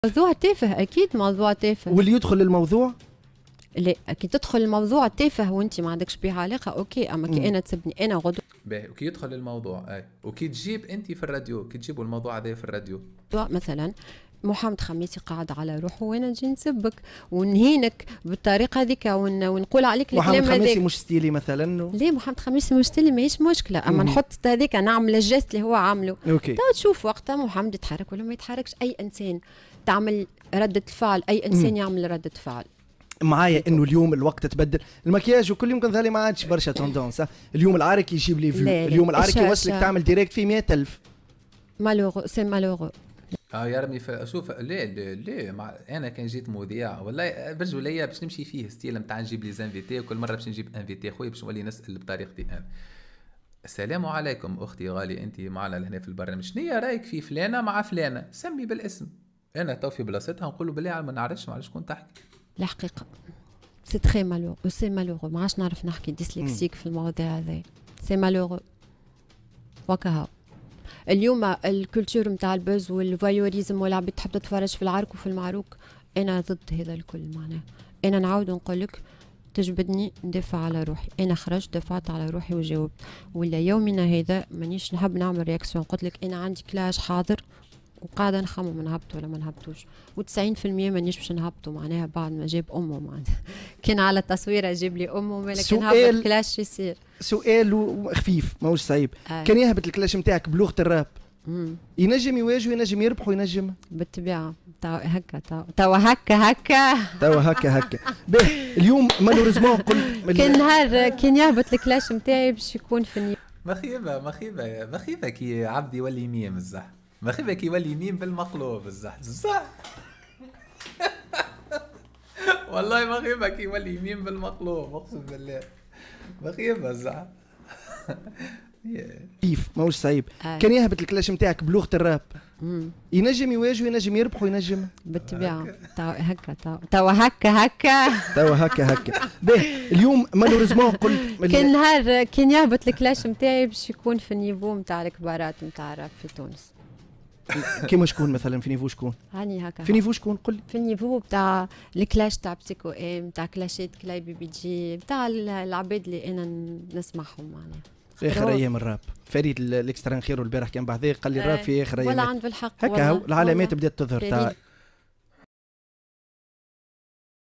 موضوع تافه، اكيد موضوع تافه. واللي يدخل للموضوع لا اكيد تدخل الموضوع تافه وانت ما عندكش بيه علاقه، اوكي. اما كي انا تسبني انا غدوه باهي وكي يدخل الموضوع وكي تجيب انت في الراديو، كي تجيبوا الموضوع هذا في الراديو مثلا محمد خميسي قاعد على روحه وانا نجي نسبك ونهينك بالطريقه هذيك ونقول عليك الكلام هذاك. محمد خميسي مش ستيلي مثلا؟ ليه محمد خميسي مش ستيلي ماهيش مشكله، اما نحط هذيك نعمل الجيست اللي هو عامله. اوكي تو تشوف وقتها محمد يتحرك ولا ما يتحركش. اي انسان تعمل ردة فعل، اي انسان يعمل ردة فعل. معايا انه اليوم الوقت تبدل، المكياج وكل يمكن ذلك ما عادش برشا توندونس. اليوم العارك يجيب لي فيو، اليوم العارك يوصلك تعمل ديريكت في 100,000. مالوغو سي مالوغو. يا رمي شوف ليه انا كان جيت مذيع والله برجوليه باش نمشي فيه ستيل نتاع نجيب لي زانفيتي، وكل مره باش نجيب انفيتي خويا باش نولي نسال بطريقتي انا. السلام عليكم اختي غالي، انت معنا هنا في البرنامج، شنو رايك في فلانه مع فلانه؟ سمي بالاسم. انا تو في بلاصتها نقول له بالله ما نعرفش معلش شكون تحكي. الحقيقه سي تري مالوغو، سي مالوغو، ما عادش نعرف نحكي ديسلكسيك في المواضيع هذه. سي مالوغو وكهو. اليوم الكولتور نتاع البوز والفايوريزم والعباد تحب تتفرج في العرك وفي المعروك، انا ضد هذا الكل. معناه انا نعاود نقول لك تجبدني ندافع على روحي، انا خرجت دفعت على روحي وجاوبت. ولا يومنا هذا مانيش نحب نعمل رياكسيون، قلت لك انا عندي كلاش حاضر وقاعده نخمم نهبط ولا ما نهبطوش، و90% مانيش باش نهبطوا. معناها بعد ما جاب امه معناها كان على التصويره جاب لي امه، ولكن هبط كلاش يصير. سؤال خفيف ماهوش صعيب. كان يهبط الكلاش نتاعك بلغه الراب، ينجم يواجه، ينجم يربح وينجم بالطبيعه. توا هكا اليوم مالوريزمون قلت كان نهار كان يهبط الكلاش نتاعي باش يكون في مخيبه كي عبد يولي ميم الزح، مخيبه كي يولي ميم بالمقلوب الزح والله مخيبه كي يولي ميم بالمقلوب اقسم بالله مخيبه الزح كيف ماهوش صعيب. كان يهبط الكلاش نتاعك بلغه الراب، ينجم يواجه، ينجم يربح وينجم بالطبيعه. توا هكا اليوم مالوريزمون قلت كان نهار كان يهبط الكلاش نتاعي باش يكون في النيفو نتاع الكبارات نتاع الراب في تونس. كيما شكون مثلا؟ في نيفو شكون؟ هاني هكا في نيفو شكون؟ قل. في النيفو بتاع الكلاش تاع بسيكو ام، تاع كلاشات كلاي بي بي جي، بتاع العباد اللي انا نسمعهم. معناها اخر ايام الراب. فريد الاكسترا خير والبارح كان بعد قال لي الراب في اخر ايام ولا عنده الحق. هكا العلامات بدات تظهر تاع